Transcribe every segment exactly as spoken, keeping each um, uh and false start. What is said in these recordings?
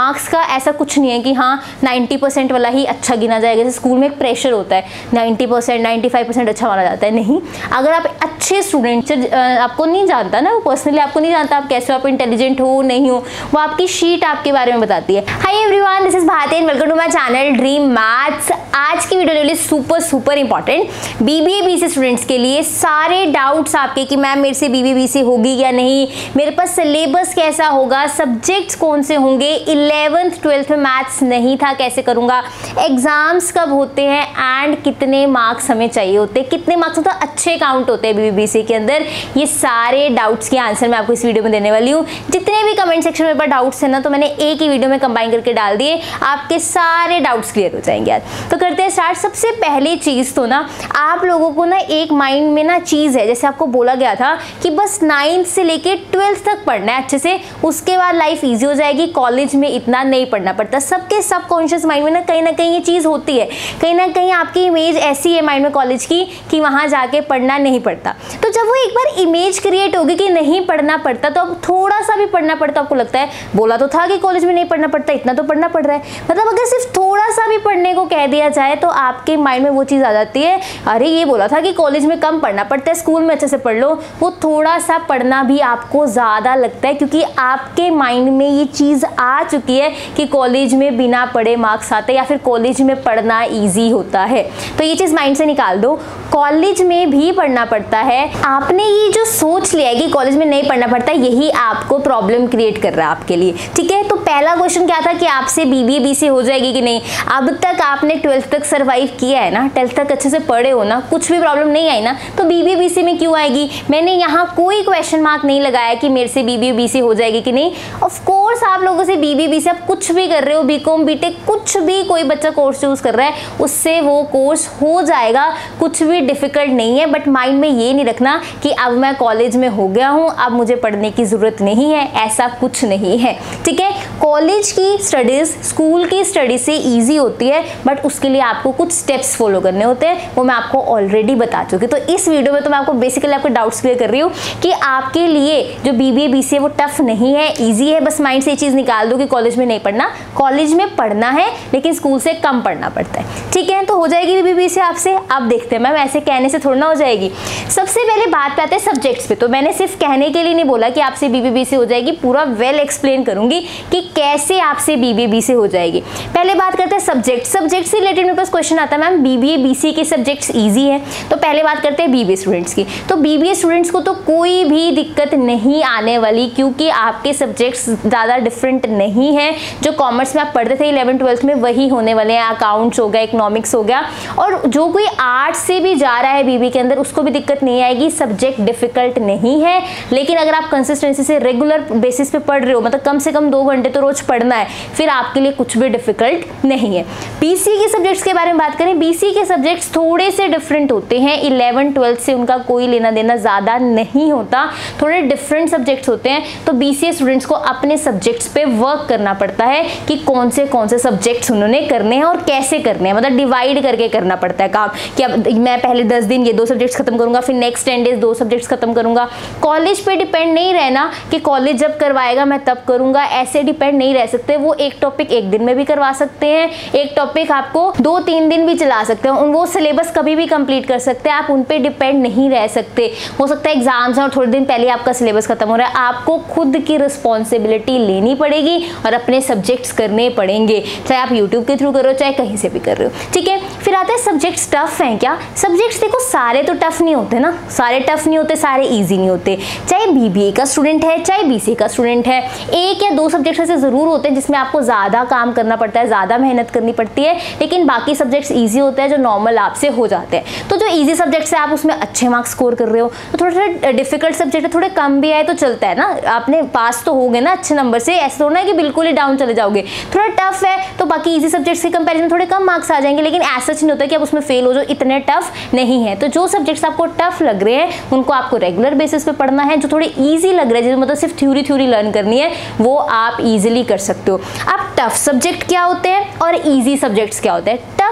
Marks का ऐसा कुछ नहीं है कि हाँ नाइन्टी परसेंट वाला ही अच्छा गिना जाएगा। जैसे स्कूल में एक प्रेशर होता है ninety percent ninety five percent अच्छा माना जाता है, नहीं। अगर आप अच्छे स्टूडेंट, आपको नहीं जानता ना, वो पर्सनली आपको नहीं जानता आप कैसे, आप इंटेलिजेंट हो नहीं हो, वो आपकी शीट आपके बारे में बताती है। Hi everyone, this is Bharti and welcome to my channel dream maths. आज की वीडियो लिए super super important BBA BC students के लिए सारे डाउट्स आपके कि मैम मेरे से बीबीए बीसी होगी या नहीं, मेरे पास सिलेबस कैसा होगा, सब्जेक्ट्स कौन से होंगे, इलेवेंथ ट्वेल्थ में मैथ्स नहीं था कैसे करूंगा, एग्जाम्स कब होते हैं एंड कितने मार्क्स हमें चाहिए होते हैं, कितने मार्क्स तो अच्छे काउंट होते हैं बीबीए बीसी के अंदर। ये सारे डाउट्स के आंसर मैं आपको इस वीडियो में देने वाली हूँ। जितने भी कमेंट सेक्शन में डाउट्स है ना, तो मैंने एक ही वीडियो में कंबाइन करके डाल दिए, आपके सारे डाउट्स क्लियर हो जाएंगे यार। तो करते हैं स्टार्ट। सबसे पहली चीज तो ना आप लोगों को ना एक माइंड में ना चीज है, जैसे आपको बोला गया था कि बस नाइन्थ से लेके ट्वेल्थ तक पढ़ना है अच्छे से, उसके बाद लाइफ इजी हो जाएगी, कॉलेज में इतना नहीं पढ़ना पड़ता। सबके सब कॉन्शियस माइंड में ना कहीं ना कहीं ये चीज होती है, कहीं ना कहीं आपकी इमेज ऐसी है माइंड में कॉलेज की कि वहां जाके पढ़ना नहीं पड़ता। तो जब वो एक बार इमेज क्रिएट होगी कि नहीं पढ़ना पड़ता, तो अब थोड़ा सा भी पढ़ना पड़ता आपको लगता है, बोला तो था कि कॉलेज में नहीं पढ़ना पड़ता, इतना तो पढ़ना पड़ रहा है। मतलब अगर सिर्फ थोड़ा सा भी पढ़ने को कह दिया जाए तो आपके माइंड में वो चीज आ जाती है, अरे ये बोला था कि कॉलेज में कम पढ़ना पड़ता है, स्कूल में अच्छे से पढ़ लो। वो थोड़ा सा पढ़ना भी आपको ज्यादा लगता है क्योंकि आपके माइंड में ये चीज आ चुकी है कि कॉलेज में बिना पढ़े मार्क्स आते या फिर कॉलेज में पढ़ना इजी होता है। तो ये चीज माइंड से निकाल दो, कॉलेज में भी पढ़ना पड़ता है। आपने ये जो सोच लिया है कि कॉलेज में नहीं पढ़ना पड़ता, यही आपको प्रॉब्लम क्रिएट कर रहा है आपके लिए, ठीक है। तो पहला क्वेश्चन क्या था कि आपसे बीबीए बीसी हो जाएगी कि नहीं। अब तक आपने ट्वेल्थ तक सर्वाइव किया है ना, ट्वेल्थ तक अच्छे से पढ़े हो ना, कुछ भी प्रॉब्लम नहीं आई ना, तो बीबीए बीसी में क्यों आएगी। मैंने यहाँ कोई क्वेश्चन मार्क नहीं लगाया कि मेरे से बीबीए बीसी हो जाएगी कि नहीं। ऑफ कोर्स आप लोगों से बीबीए बीसी आप कुछ भी कर रहे हो, बीकॉम बीटेक कुछ भी कोई बच्चा कोर्स चूज कर रहा है, उससे वो कोर्स हो जाएगा, कुछ भी डिफिकल्ट नहीं है। बट माइंड में ये नहीं रखना कि अब मैं कॉलेज में हो गया हूँ, अब मुझे पढ़ने की जरूरत नहीं है, ऐसा कुछ नहीं है, ठीक है। कॉलेज की स्टडीज स्कूल की स्टडी से इजी होती है, बट उसके लिए आपको कुछ स्टेप्स फॉलो करने होते हैं, वो मैं आपको ऑलरेडी बता चुकी। तो इस वीडियो में तो मैं आपको बेसिकली आपके डाउट्स क्लियर कर रही हूँ कि आपके लिए जो बीबीए बीसी है वो टफ नहीं है, इजी है। बस माइंड से ये चीज निकाल दो कि कॉलेज में नहीं पढ़ना, कॉलेज में पढ़ना है लेकिन स्कूल से कम पढ़ना पड़ता है, ठीक है। तो हो जाएगी बीबीए बीसी आपसे। अब देखते हैं मैम ऐसे कहने से थोड़ा ना हो जाएगी। सबसे पहले बात पे आते हैं सब्जेक्ट्स पे। तो मैंने सिर्फ कहने के लिए नहीं बोला कि आपसे बीबीए बीसी हो जाएगी, पूरा वेल एक्सप्लेन करूंगी कि कैसे आपसे बीबीए बीसी हो जाएगी। पहले बात करते हैं सब्जेक्ट। सब्जेक्ट से रिलेटेड मेरे पास क्वेश्चन आता है मैम बीबीए बीसी के सब्जेक्ट्स इजी है। तो पहले बात करते हैं बीबीए स्टूडेंट्स की। तो बीबीए स्टूडेंट्स को तो कोई भी दिक्कत नहीं आने वाली क्योंकि आपके सब्जेक्ट्स ज़्यादा डिफरेंट नहीं है। जो कॉमर्स में आप पढ़ते थे इलेवन ट्वेल्थ में वही होने वाले हैं, अकाउंट्स हो गया, इकोनॉमिक्स हो गया। और जो कोई आर्ट्स से भी जा रहा है बीबीए के अंदर उसको भी दिक्कत नहीं आएगी, सब्जेक्ट डिफिकल्ट नहीं है। लेकिन अगर आप कंसिस्टेंसी से रेगुलर बेसिस पे पढ़ रहे हो, मतलब कम से कम दो घंटे तो रोज पढ़ना है, फिर आपके लिए कुछ भी डिफिकल्ट नहीं है। बीसी के सब्जेक्ट्स के बारे में बात करें, बीसी के सब्जेक्ट्स थोड़े से डिफरेंट होते हैं, इलेवन ट्वेल्थ से उनका कोई लेना देना ज्यादा नहीं होता, थोड़े डिफरेंट सब्जेक्ट्स होते हैं। तो बीसीए स्टूडेंट्स को अपने सब्जेक्ट्स पे वर्क करना पड़ता है कि कौन से कौन से सब्जेक्ट्स उन्होंने करने हैं और कैसे करने हैं, मतलब डिवाइड करके करना पड़ता है काम कि अब मैं पहले दस दिन ये दो सब्जेक्ट्स खत्म करूंगा, फिर नेक्स्ट टेन डेज दो सब्जेक्ट्स खत्म करूंगा। कॉलेज पे डिपेंड नहीं रहना कि कॉलेज जब करवाएगा मैं तब करूंगा, ऐसे डिपेंड नहीं रह सकते। वो एक टॉपिक एक दिन में भी करवा सकते हैं, एक टॉपिक आपको दो तीन दिन भी चला सकते हैं, वो सिलेबस कभी भी कंप्लीट कर सकते हैं, आप उन पे डिपेंड नहीं रह सकते। हो सकता है एग्जाम्स और थोड़े दिन पहले आपका सिलेबस खत्म हो रहा है, आपको खुद की रिस्पॉन्सिबिलिटी लेनी पड़ेगी और अपने सब्जेक्ट्स करने पड़ेंगे, चाहे आप यूट्यूब के थ्रू करो चाहे कहीं से भी कर रहे हो, ठीक है। फिर आता है सब्जेक्ट्स टफ हैं क्या। सब्जेक्ट्स देखो सारे तो टफ नहीं होते ना, सारे टफ नहीं होते, सारे ईजी नहीं होते। चाहे बीबीए का स्टूडेंट है चाहे बीसीए का स्टूडेंट है, एक या दो सब्जेक्ट्स ऐसे जरूर होते हैं जिसमें आपको ज्यादा काम करना पड़ता है, ज्यादा मेहनत करनी पड़ती है, लेकिन बाकी सब्जेक्ट्स इजी होते हैं जो नॉर्मल आपसे हो जाते हैं। तो जो इजी सब्जेक्ट्स है आप उसमें अच्छे मार्क्स स्कोर कर रहे हो, तो थोड़ा थोड़ा डिफिकल्ट सब्जेक्ट है थोड़े कम भी आए तो चलता है ना, आपने पास तो हो गए ना अच्छे नंबर से, ऐसा थोड़ा ना कि बिल्कुल ही डाउन चले जाओगे। थोड़ा टफ है तो बाकी इजी सब्जेक्ट्स के कंपैरिजन थोड़े कम मार्क्स आ जाएंगे, लेकिन ऐसा नहीं होता कि आप उसमें फेल हो, जो इतने टफ नहीं है। तो जो सब्जेक्ट्स आपको टफ लग रहे हैं उनको आपको रेगुलर बेसिस पे पढ़ना है, जो थोड़े इजी लग रहे हैं जिसमें मतलब सिर्फ थ्योरी थ्योरी लर्न करनी है वो आप इजीली कर सकते हो। अब टफ सब्जेक्ट क्या होते हैं और इजी सब्जेक्ट्स क्या होते हैं। टफ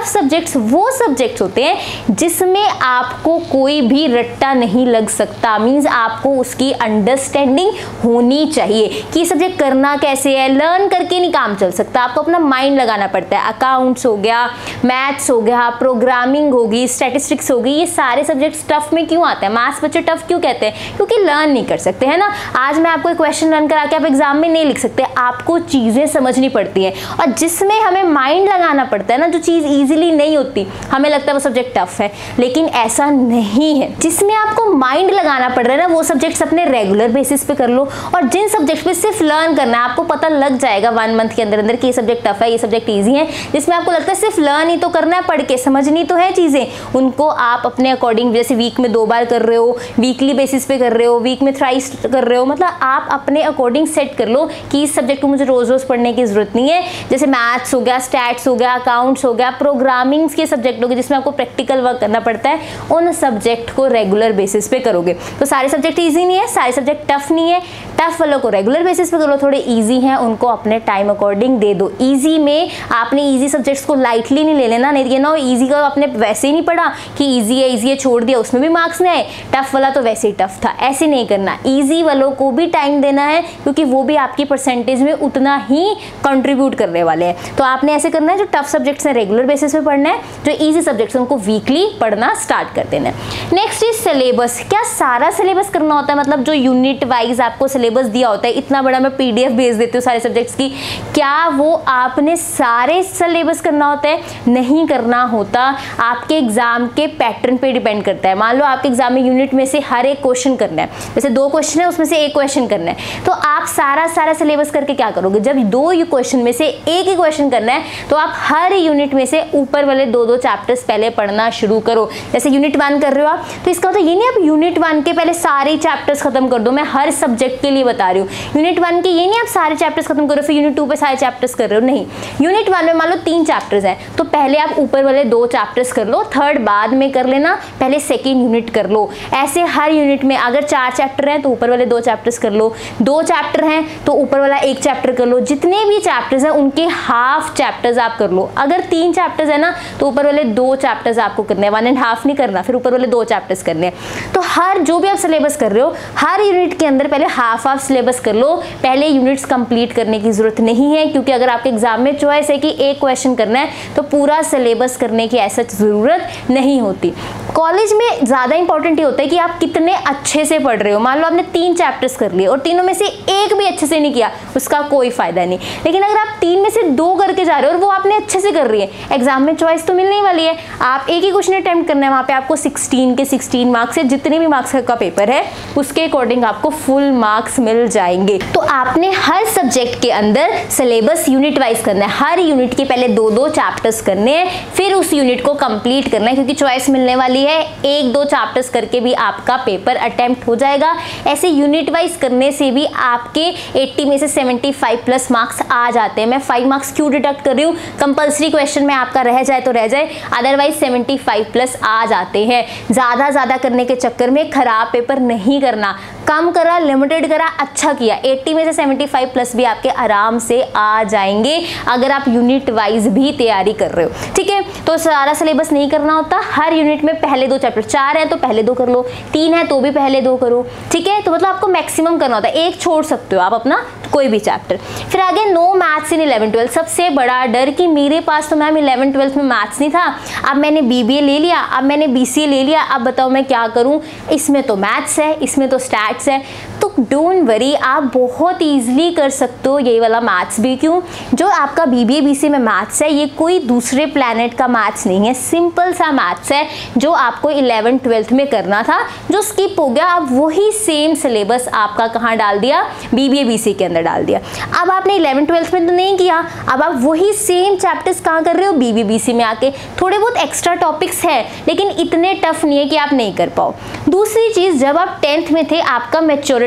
टफ सब्जेक्ट्स वो सब्जेक्ट्स होते हैं जिसमें आपको कोई भी रट्टा नहीं लग सकता, मीन्स आपको उसकी अंडरस्टैंडिंग होनी चाहिए कि ये सब्जेक्ट करना कैसे है, लर्न करके नहीं काम चल सकता, आपको अपना माइंड लगाना पड़ता है। अकाउंट्स हो गया, मैथ्स हो गया, प्रोग्रामिंग होगी, स्टैटिस्टिक्स होगी, ये सारे सब्जेक्ट्स टफ में क्यों आते हैं, मैथ्स बच्चे टफ क्यों कहते हैं, क्योंकि लर्न नहीं कर सकते, है ना। आज मैं आपको एक क्वेश्चन लर्न करा के आप एग्जाम में नहीं लिख सकते, आपको चीजें समझनी पड़ती है, और जिसमें हमें माइंड लगाना पड़ता है ना, जो चीज इजीली नहीं होती, हमें लगता है वो सब्जेक्ट टफ है, लेकिन ऐसा नहीं है। जिसमें आपको माइंड लगाना पड़ रहा है ना, वो सब्जेक्ट्स अपने रेगुलर बेसिस पे कर लो, और जिन सब्जेक्ट पे सिर्फ लर्न करना है, आपको पता लग जाएगा वन मंथ के अंदर अंदर कि ये सब्जेक्ट टफ है, ये सब्जेक्ट ईजी है, जिसमें आपको लगता है सिर्फ लर्न ही तो करना है, पढ़ के समझनी तो है चीजें, उनको आप अपने अकॉर्डिंग, जैसे वीक में दो बार कर रहे हो, वीकली बेसिस पे कर रहे हो, वीक में थ्राइस कर रहे हो, मतलब आप अपने अकॉर्डिंग सेट कर लो कि इस सब्जेक्ट को मुझे रोज रोज पढ़ने की जरूरत नहीं है। जैसे मैथ्स हो गया, स्टैट्स हो गया, अकाउंट्स हो गया, प्रोग्रामिंग्स के सब्जेक्ट हो गए जिसमें आपको प्रैक्टिकल वर्क करना पड़ता है, उन सब्जेक्ट को रेगुलर बेसिस पे करोगे तो सारे सब्जेक्ट ईजी नहीं है, सारे सब्जेक्ट टफ नहीं है, टफ वालों को रेगुलर बेसिस पे करो, थोड़े ईजी हैं उनको अपने टाइम अकॉर्डिंग दे दो। ईजी में आपने ईजी सब्जेक्ट्स को लाइटली नहीं ले लेना, नहीं ना ईजी का आपने वैसे ही नहीं पढ़ा कि ईजी है ईजी है छोड़ दिया, उसमें भी मार्क्स नहीं आए, टफ वाला तो वैसे ही टफ था, ऐसे नहीं करना। ईजी वालों को भी टाइम देना है क्योंकि वो भी आपकी परसेंटेज में उतना ही कंट्रीब्यूट करने वाले हैं, तो आपने ऐसे करना है, जो टफ सब्जेक्ट्स हैं रेगुलर बेसिस पे पढ़ना है, जो ईजी सब्जेक्ट्स हैं उनको वीकली पढ़ना स्टार्ट कर देना है। Next is syllabus. क्या सारा सिलेबस करना होता है, मतलब जो यूनिट वाइज आपको सिलेबस दिया होता है, इतना बड़ा मैं पीडीएफ भेज देती हूँ सारे सब्जेक्ट्स की, क्या वो आपने सारे सिलेबस करना होता है? नहीं करना होता, आपके एग्जाम के पैटर्न पे डिपेंड करता है। मान लो आपके एग्जाम में यूनिट में से हर एक क्वेश्चन करना है, जैसे दो क्वेश्चन है उसमें से एक क्वेश्चन करना है, तो आप सारा सारा सिलेबस करके क्या करोगे, जब दो क्वेश्चन में से एक ही क्वेश्चन करना है तो आप हर यूनिट में से ऊपर वाले दो दो चैप्टर्स पहले पढ़ना शुरू करो। जैसे यूनिट वन कर रहे हो आप, तो इसका मतलब ये नहीं आप यूनिट वन के पहले सारे चैप्टर्स खत्म कर दो, मैं हर सब्जेक्ट के लिए बता रही हूँ। यूनिट वन के ये नहीं आप सारे चैप्टर्स खत्म करो फिर यूनिट टू पे सारे चैप्टर्स कर रहे हो, नहीं। यूनिट वन में मान लो तीन चैप्टर्स हैं तो पहले आप ऊपर वाले दो चैप्टर्स कर लो, थर्ड बाद में कर लेना, पहले सेकेंड यूनिट कर लो। ऐसे हर यूनिट में अगर चार चैप्टर हैं तो ऊपर वाले दो चैप्टर्स कर लो, दो चैप्टर हैं तो ऊपर वाला एक चैप्टर कर लो, जितने भी चैप्टर्स हैं उनके हाफ चैप्टर्स आप कर लो। अगर तीन चैप्टर्स है ना तो ऊपर वाले दो चैप्टर्स आपको करने हैं, वन एंड हाफ नहीं करना, फिर ऊपर वाले दो चैप्टर्स करने हैं। तो हर जो भी आप सिलेबस कर रहे हो हर यूनिट के अंदर पहले हाफ हाफ सिलेबस कर लो, पहले यूनिट्स कंप्लीट करने की जरूरत नहीं है, क्योंकि अगर आपके एग्जाम में चॉइस है कि एक क्वेश्चन करना है तो पूरा सिलेबस करने की ऐसा जरूरत नहीं होती। कॉलेज में ज्यादा इंपॉर्टेंट ये होता है कि आप कितने अच्छे से पढ़ रहे हो। मान लो आपने तीन चैप्टर्स कर लिए और तीनों में से एक भी अच्छे से नहीं किया, उसका कोई फायदा नहीं। लेकिन अगर आप तीन में से दो करके जा रहे हो और वो आपने अच्छे से कर रही है, एग्जाम में चॉइस तो मिलने वाली है, आप एक ही क्वेश्चन अटेम्प्ट करना है, वहां पे आपको सिक्सटीन के सिक्सटीन मार्क्स है, जितने भी मार्क्स का पेपर है उसके अकॉर्डिंग आपको फुल मार्क्स मिल जाएंगे। तो आपने हर सब्जेक्ट के अंदर सिलेबस यूनिट वाइज करना है, हर यूनिट के पहले दो दो चैप्टर्स करने हैं, फिर उस यूनिट को कंप्लीट करना है, क्योंकि चॉइस मिलने वाली है, एक दो चैप्टर्स करके भी आपका पेपर अटेम्प्ट हो जाएगा। ऐसे यूनिट वाइज करने से भी आपके अस्सी में से पचहत्तर प्लस मार्क्स आ जाते हैं। मैं फाइव मार्क्स क्यों डिडक्ट कर रही हूँ, कंपल्सरी क्वेश्चन में आपका रह जाए तो रह जाए, अदरवाइज पचहत्तर प्लस आ जाते हैं। ज्यादा ज्यादा करने के चक्कर में खराब पेपर नहीं करना, कम करा, लिमिटेड करा, अच्छा किया, अस्सी में से पचहत्तर प्लस भी आपके आराम से आ जाएंगे अगर आप यूनिट वाइज भी तैयारी कर रहे हो। ठीक है, तो सारा सिलेबस नहीं करना होता, हर यूनिट में पहले दो चैप्टर, चार है तो पहले दो कर लो, तीन है तो भी पहले दो करो। ठीक है, तो मतलब आपको मैक्सिमम करना होता है, एक छोड़ सकते हो आप अपना कोई भी चैप्टर। फिर आगे no maths in eleven twelfth. सबसे बड़ा डर कि मेरे पास तो मैम इलेवन ट्वेल्थ में मैथ्स नहीं था, अब मैंने बीबीए ले लिया, अब मैंने बीसीए ले लिया, अब बताओ मैं क्या करूं, इसमें तो मैथ्स है, इसमें तो स्टैट्स है। तो डोंट वरी, आप बहुत ईजिली कर सकते हो ये वाला मैथ्स भी। क्यों? जो आपका बीबीए बीसीए में मैथ्स है ये कोई दूसरे प्लैनेट का मैथ्स नहीं है, सिंपल सा मैथ्स है जो आपको इलेवन ट्वेल्थ में करना था, जो स्किप हो गया। अब वही सेम सिलेबस आपका कहाँ डाल दिया, बीबीए बीसीए के अंदर डाल दिया। अब आपने इलेवन ट्वेल्थ में तो नहीं किया, अब आप वही सेम चैप्टर्स कहाँ कर रहे हो, बीबीए बीसीए में आके। थोड़े बहुत एक्स्ट्रा टॉपिक्स है लेकिन इतने टफ नहीं है कि आप नहीं कर पाओ। दूसरी चीज, जब आप टेंथ में थे आपका मेच्योरिटी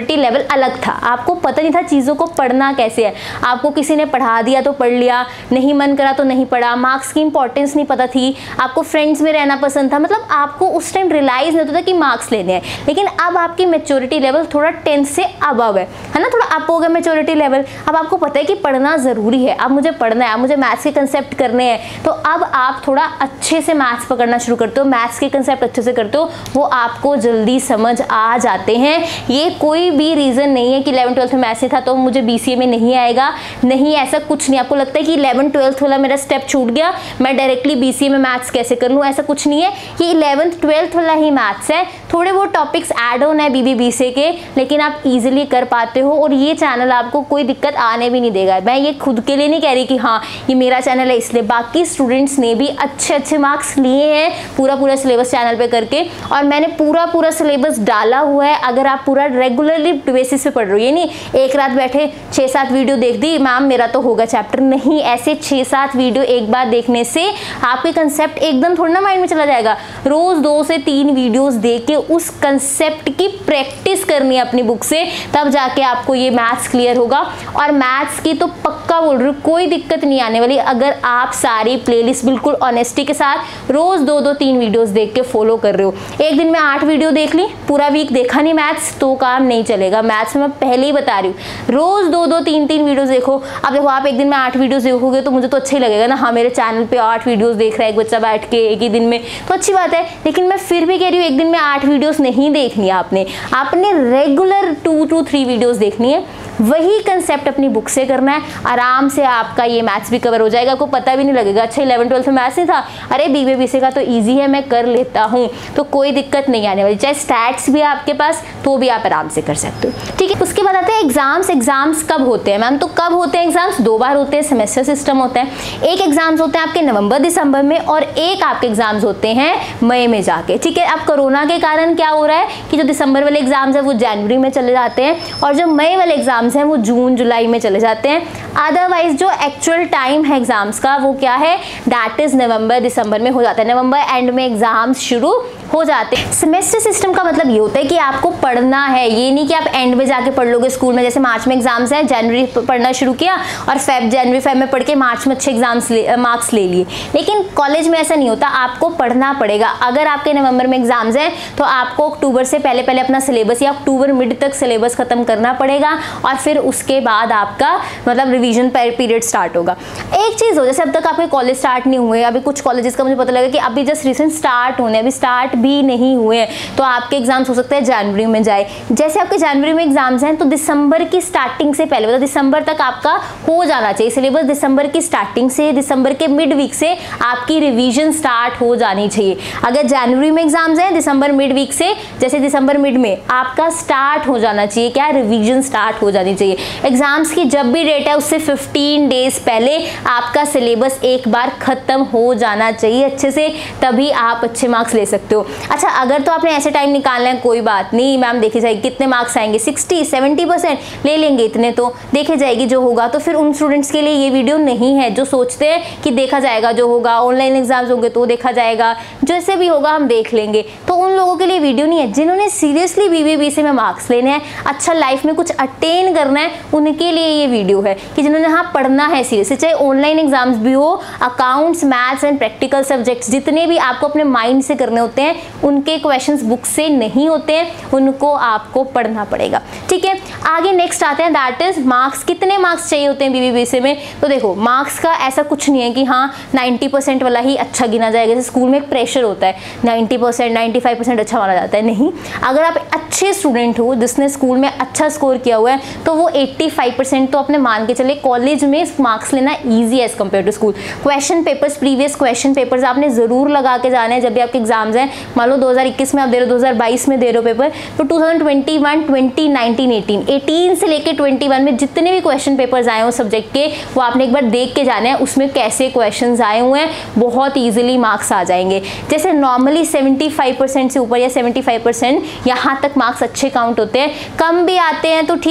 मेच्योरिटी लेवल अलग था, आपको पता नहीं था चीज़ों को पढ़ना कैसे है, आपको किसी ने पढ़ा दिया तो पढ़ लिया, नहीं मन करा तो नहीं पढ़ा, मार्क्स की इंपॉर्टेंस नहीं पता थी, आपको फ्रेंड्स में रहना पसंद था, मतलब आपको उस टाइम रियलाइज नहीं होता था कि मार्क्स लेने हैं। लेकिन अब आपकी मेच्योरिटी लेवल थोड़ा टेंथ से अबव है है ना, थोड़ा अप हो गया मेच्योरिटी लेवल। अब आपको पता है कि पढ़ना ज़रूरी है, अब मुझे पढ़ना है, अब मुझे मैथ्स के कंसेप्ट करने हैं, तो अब आप थोड़ा अच्छे से मैथ्स पकड़ना शुरू करते हो, मैथ्स के कंसेप्ट अच्छे से करते हो, वो आपको जल्दी समझ आ जाते हैं। ये कोई भी रीज़न नहीं है कि इलेवन ट्वेल्थ में मैथ्स नहीं था तो मुझे बीसीए में नहीं आएगा, नहीं, ऐसा कुछ नहीं। आपको लगता है कि इलेवन ट्वेल्थ वाला मेरा स्टेप छूट गया, मैं डायरेक्टली बीसीए में मैथ्स कैसे कर लूँ, ऐसा कुछ नहीं है। ये इलेवंथ ट्वेल्थ वाला ही मैथ्स है, थोड़े वो टॉपिक्स ऐड ऑन है बीबीबीसीए के, लेकिन आप इजीली कर पाते हो और ये चैनल आपको कोई दिक्कत आने भी नहीं देगा। मैं ये खुद के लिए नहीं कह रही कि हाँ ये मेरा चैनल है इसलिए, बाकी स्टूडेंट्स ने भी अच्छे अच्छे मार्क्स लिए हैं पूरा पूरा सिलेबस चैनल पे करके, और मैंने पूरा पूरा सिलेबस डाला हुआ है। अगर आप पूरा रेगुलरली बेसिस पे पढ़ रहे हो, ये नहीं एक रात बैठे छः सात वीडियो देख दी मैम मेरा तो होगा चैप्टर, नहीं, ऐसे छः सात वीडियो एक बार देखने से आपके कंसेप्ट एकदम थोड़ा ना माइंड में चला जाएगा। रोज दो से तीन वीडियोस देख के उस कंसेप्ट की प्रैक्टिस करनी है अपनी बुक से, तब जाके आपको ये मैथ्स क्लियर होगा। और मैथ्स की तो पक्का बोल रही हूँ कोई दिक्कत नहीं आने वाली अगर आप सारी प्लेलिस्ट बिल्कुल ऑनेस्टी के साथ रोज दो दो तीन वीडियोस देख के फॉलो कर रहे हो। एक दिन में आठ वीडियो देख ली, पूरा वीक देखा नहीं मैथ्स, तो काम नहीं चलेगा। मैथ्स में मैं पहले ही बता रही हूँ रोज दो दो तीन तीन वीडियोस देखो। अब देखो आप एक दिन में आठ वीडियोस देखोगे तो मुझे तो अच्छा ही लगेगा ना, हाँ मेरे चैनल पे आठ वीडियोस देख रहा है एक बच्चा बैठ के एक ही दिन में, तो अच्छी बात है। लेकिन मैं फिर भी कह रही हूँ एक दिन में आठ वीडियोस नहीं देखनी है आपने, आपने regular two two three videos देखनी है, वही कंसेप्ट अपनी बुक से करना है। आराम से आपका ये मैथ्स भी कवर हो जाएगा, आपको पता भी नहीं लगेगा अच्छा इलेवन ट्वेल्थ में मैथ्स नहीं था, अरे बीबीबीसी का तो इजी है मैं कर लेता हूँ, तो कोई दिक्कत नहीं आने वाली। चाहे स्टैट्स भी है आपके पास तो भी आप आराम से कर सकते हो, ठीक है। उसके बाद आते हैं एग्जाम्स। एग्जाम्स कब होते हैं मैम, तो कब होते हैं एग्जाम्स, दो बार होते हैं, सेमेस्टर सिस्टम होता है। एक एग्जाम्स होते हैं आपके नवंबर दिसंबर में और एक आपके एग्जाम्स होते हैं मई में जाके, ठीक है। अब कोरोना के कारण क्या हो रहा है कि जो दिसंबर वाले एग्जाम्स है वो जनवरी में चले जाते हैं और जो मई वाले एग्जाम्स हैं वो जून जुलाई में चले जाते हैं। अदरवाइज जो एक्चुअल टाइम है एग्जाम्स का वो क्या है, दैट इज नवंबर दिसंबर में हो जाता है, नवंबर एंड में एग्जाम्स शुरू हो जाते हैं। सेमेस्टर सिस्टम का मतलब ये होता है कि आपको पढ़ना है, ये नहीं कि आप एंड में जाके पढ़ लोगे स्कूल में, जैसे मार्च में एग्जाम्स हैं, जनवरी पढ़ना शुरू किया और फेब जनवरी फेब में पढ़ के मार्च में अच्छे एग्जाम्स मार्क्स ले लिए। लेकिन कॉलेज में ऐसा नहीं होता, आपको पढ़ना पड़ेगा। अगर आपके नवंबर में एग्जाम्स हैं तो आपको अक्टूबर से पहले पहले अपना सिलेबस या अक्टूबर मिड तक सिलेबस खत्म करना पड़ेगा और फिर उसके बाद आपका मतलब रिवीजन पीरियड स्टार्ट होगा। एक चीज़ हो, जैसे अब तक आपके कॉलेज स्टार्ट नहीं हुए, अभी कुछ कॉलेजेस का मुझे पता लगा कि अभी जस्ट रिसेंट स्टार्ट होने, अभी स्टार्ट भी नहीं हुए हैं, तो आपके एग्जाम्स हो सकते हैं जनवरी में जाए। जैसे आपके जनवरी में एग्जाम्स हैं तो दिसंबर की स्टार्टिंग से पहले मतलब दिसंबर तक आपका हो जाना चाहिए सिलेबस, दिसंबर की स्टार्टिंग से दिसंबर के मिड वीक से आपकी रिवीजन स्टार्ट हो जानी चाहिए। अगर जनवरी में एग्जाम्स हैं दिसंबर मिड वीक से, जैसे दिसंबर मिड में आपका स्टार्ट हो जाना चाहिए, क्या रिवीजन स्टार्ट हो जानी चाहिए। एग्जाम्स की जब भी डेट है उससे फिफ्टीन डेज पहले आपका सिलेबस एक बार खत्म हो जाना चाहिए अच्छे से, तभी आप अच्छे मार्क्स ले सकते हो। अच्छा अगर तो आपने ऐसे टाइम निकालना है कोई बात नहीं मैम, देखी जाएगी कितने मार्क्स आएंगे, सिक्सटी सेवेंटी परसेंट ले लेंगे इतने, तो देखे जाएगी जो होगा। तो फिर उन स्टूडेंट्स के लिए ये वीडियो नहीं है जो सोचते हैं कि देखा जाएगा जो होगा, ऑनलाइन एग्जाम्स होंगे तो देखा जाएगा, जैसे भी होगा हम देख लेंगे, तो उन लोगों के लिए वीडियो नहीं है। जिन्होंने सीरियसली बीबीबीसी में मार्क्स लेने हैं, अच्छा लाइफ में कुछ अटेन करना है, उनके लिए ये वीडियो है कि जिन्होंने हाँ पढ़ना है सीरियसली, चाहे ऑनलाइन एग्जाम्स भी हो, accounts maths and practical subjects जितने भी आपको अपने माइंड से करने होते हैं उनके क्वेश्चंस बुक से नहीं होते हैं, उनको आपको पढ़ना पड़ेगा, ठीक है। आगे नेक्स्ट आते हैं दैट इज मार्क्स। कितने मार्क्स चाहिए होते हैं बीबीबीसी में, तो देखो मार्क्स का ऐसा कुछ नहीं है कि हाँ नाइन्टी परसेंट वाला ही अच्छा गिना जाएगा, जैसे स्कूल में एक प्रेशर होता है ninety percent ninety five percent अच्छा माना जाता है, नहीं। अगर आप अच्छे स्टूडेंट हो जिसने स्कूल में अच्छा स्कोर किया हुआ है तो वो एट्टी फाइव परसेंट तो अपने मान के चले, कॉलेज में मार्क्स लेना ईजी है as compare to school. Question papers, previous question papers आपने जरूर लगा के जाने हैं जब भी आपके एग्जाम्स हैं। मान लो दो हज़ार इक्कीस में आप दे रहे हो, दो हज़ार बाईस में दे रहे हो पेपर, तो two thousand twenty one, twenty, nineteen, eighteen, eighteen से लेके ट्वेंटी वन में जितने भी क्वेश्चन पेपर्स आए हो सब्जेक्ट के वो आपने एक बार देख के जाना है उसमें कैसे क्वेश्चंस आए हुए हैं, बहुत ईजिली मार्क्स आ जाएंगे। जैसे नॉर्मली सेवेंटी फाइव परसेंट से ऊपर या सेवेंटी फाइव परसेंट यहाँ तक मार्क्स अच्छे काउंट होते हैं, कम भी आते हैं तो ठीक है, बट मैं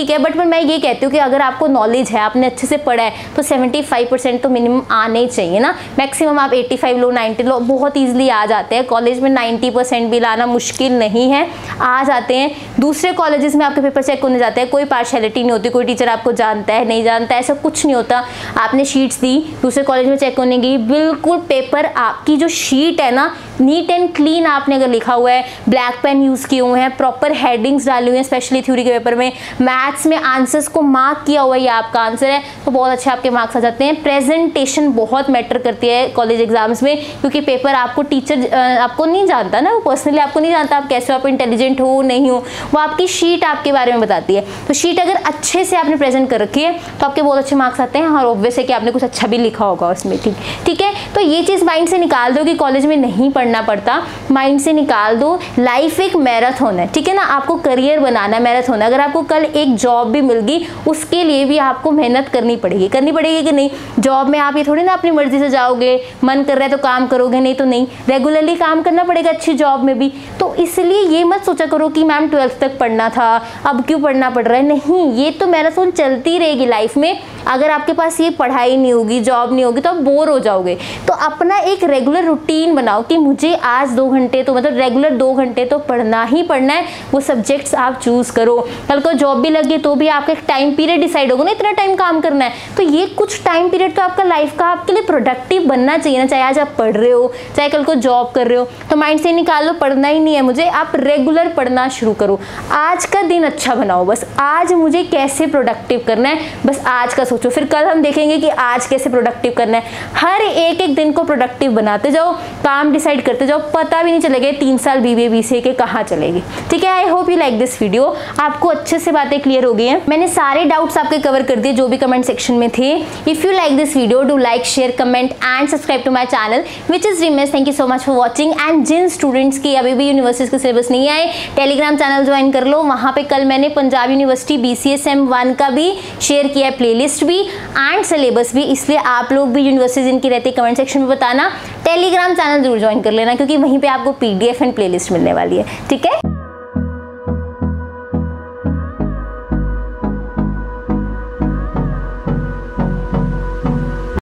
पर मैं ये कहती हूँ कि अगर आपको नॉलेज है, आपने अच्छे से पढ़ा है, तो सेवेंटी फाइव परसेंट तो मिनिमम आने ही चाहिए ना। मैक्सिमम आप एटी फाइव लो, नाइन्टी लो, बहुत ईजिली आ जाते हैं। कॉलेज में नाइन्टी परसेंट भी लाना मुश्किल नहीं है, आ जाते हैं। दूसरे कॉलेजेस में आपके पेपर चेक होने जाते हैं, कोई पार्शियलिटी नहीं होती, कोई टीचर आपको जानता है नहीं जानता है, ऐसा कुछ नहीं होता। आपने शीट्स दी, दूसरे कॉलेज में चेक होने की, बिल्कुल पेपर आपकी जो शीट है ना, नीट एंड क्लीन आपने अगर लिखा हुआ है, ब्लैक पेन यूज़ किए हुए हैं, प्रॉपर हेडिंग्स डाली हुई हैं, स्पेशली थ्योरी के पेपर में, मैथ्स में आंसर्स को मार्क किया हुआ है, ये आपका आंसर है, तो बहुत अच्छे आपके मार्क्स आ जाते हैं। प्रेजेंटेशन बहुत मैटर करती है कॉलेज एग्जाम्स में, क्योंकि पेपर आपको टीचर आपको नहीं जानता ना, वो पर्सनली आपको नहीं जानता आप कैसे हो, आप इंटेलिजेंट हो नहीं हो, वो आपकी शीट आपके बारे में बताती है। तो शीट अगर अच्छे से आपने प्रेजेंट कर रखी है तो आपके बहुत अच्छे मार्क्स आते हैं, और ऑब्वियस है कि आपने कुछ अच्छा भी लिखा होगा उसमें। ठीक ठीक है, तो ये चीज़ माइंड से निकाल दो कि कॉलेज में नहीं पढ़ना पड़ता, माइंड से निकाल दो। लाइफ एक मैराथन है, ठीक है ना, आपको करियर बनाना है, मैराथन है। अगर आपको कल एक जॉब भी मिल गई, उसके लिए भी आपको मेहनत करनी पड़ेगी, करनी पड़ेगी कि नहीं। जॉब में आप ये थोड़ी ना अपनी मर्जी से जाओगे, मन कर रहा है तो काम करोगे, नहीं तो नहीं, रेगुलरली काम करना पड़ेगा अच्छी जॉब में भी। तो इसलिए ये मत सोचा करो कि मैम ट्वेल्थ तक पढ़ना था, अब क्यों पढ़ना पड़ रहा है, नहीं, ये तो मैराथन चलती रहेगी लाइफ में। अगर आपके पास ये पढ़ाई नहीं होगी, जॉब नहीं होगी, तो आप बोर हो जाओगे। तो अपना एक रेगुलर रूटीन बनाओ कि मुझे आज दो घंटे तो मतलब रेगुलर दो घंटे तो पढ़ना ही पढ़ना है, वो सब्जेक्ट्स आप चूज करो। कल को जॉब भी लगी तो भी आपका एक टाइम पीरियड डिसाइड होगा ना, इतना टाइम काम करना है, तो ये कुछ टाइम पीरियड तो आपका लाइफ का आपके लिए प्रोडक्टिव बनना चाहिए ना। चाहे आज आप पढ़ रहे हो, चाहे कल को जॉब कर रहे हो, तो माइंड से निकाल लो पढ़ना ही नहीं है मुझे, आप रेगुलर पढ़ना शुरू करो। आज का दिन अच्छा बनाओ, बस आज मुझे कैसे प्रोडक्टिव करना है, बस आज का सोचो, फिर कल हम देखेंगे कि आज कैसे प्रोडक्टिव करना है। हर एक एक दिन को प्रोडक्टिव बनाते जाओ, काम डिसाइड करते जाओ, पता भी नहीं चलेगा तीन साल बीबीए बीसीए के कहाँ चलेगी। ठीक है, I hope you like this video. आपको अच्छे से बातें क्लियर हो गई हैं, मैंने सारे डाउट्स आपके कवर कर दिए जो भी कमेंट सेक्शन में थे। If you like this video, do like, share, comment and subscribe to my channel which is dreamers. Thank you so much for watching. And जिन स्टूडेंट्स की अभी भी यूनिवर्सिटीज के सिलेबस नहीं आए, टेलीग्राम चैनल ज्वाइन कर लो, वहाँ पे कल मैंने Punjab university BCA sem one का भी शेयर किया है, प्लेलिस्ट भी एंड सिलेबस भी, इसलिए आप लोग भी यूनिवर्सिटीज जिनकी रहती है कमेंट सेक्शन में बताना। टेलीग्राम चैनल जरूर ज्वाइन कर लेना, क्योंकि वहीं पे आपको पीडीएफ एंड प्लेलिस्ट मिलने वाली है। ठीक है।